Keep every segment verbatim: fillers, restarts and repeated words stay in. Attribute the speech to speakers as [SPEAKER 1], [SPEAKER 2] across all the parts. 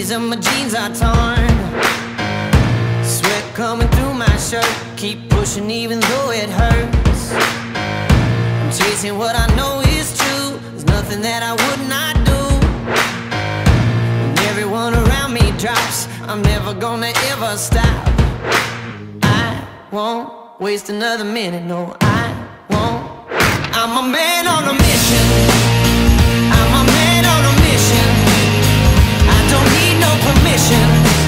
[SPEAKER 1] sleeves of my jeans are torn, sweat coming through my shirt. Keep pushing even though it hurts. I'm chasing what I know is true. There's nothing that I would not do. When everyone around me drops, I'm never gonna ever stop. I won't waste another minute, no, I won't. I'm a man on a mission. I'm a man on a mission. I don't need no permission.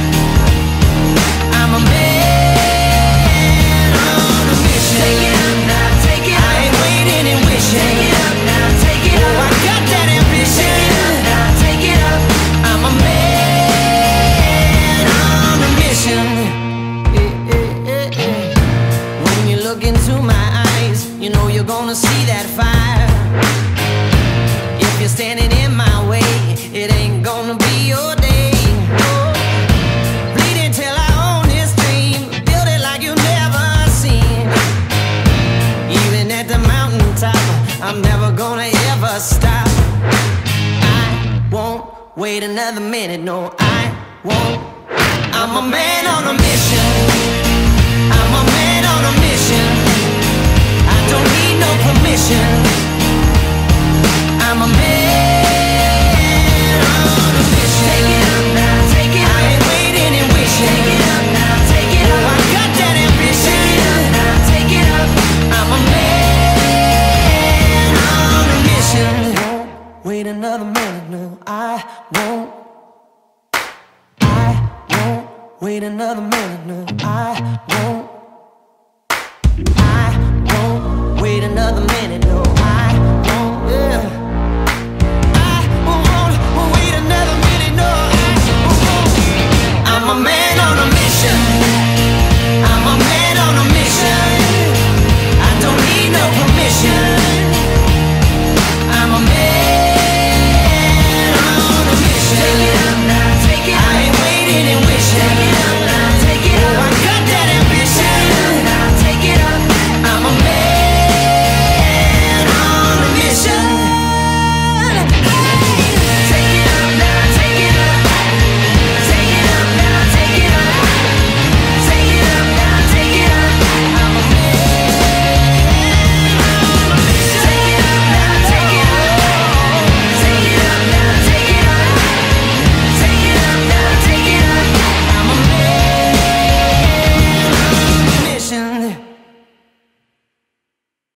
[SPEAKER 1] I'm a man on a mission. Take it up now, take it up. I ain't waiting and wishing. Take it up now, take it up. Oh, I got that ambition. Take it up now, take it up. I'm a man on a mission. Eh, eh, eh, eh. When you look into my eyes, you know you're gonna see that fire. If you're standing in my way, it ain't gonna be your day. Bleeding till I own this dream, build it like you've never seen. Even at the mountaintop, I'm never gonna ever stop. I won't wait another minute, no, I won't. I'm a man on a mission. I'm a man on a mission. I don't need no permission. I'm a man on a mission. Take it up now, take it up. I ain't waiting and wishing. Take it up now, take it up. Oh, I got that ambition. Take it up now, take it up. I'm a man on a mission. Won't wait another minute, no, I won't. I won't wait another minute, no, I won't. I won't wait another minute.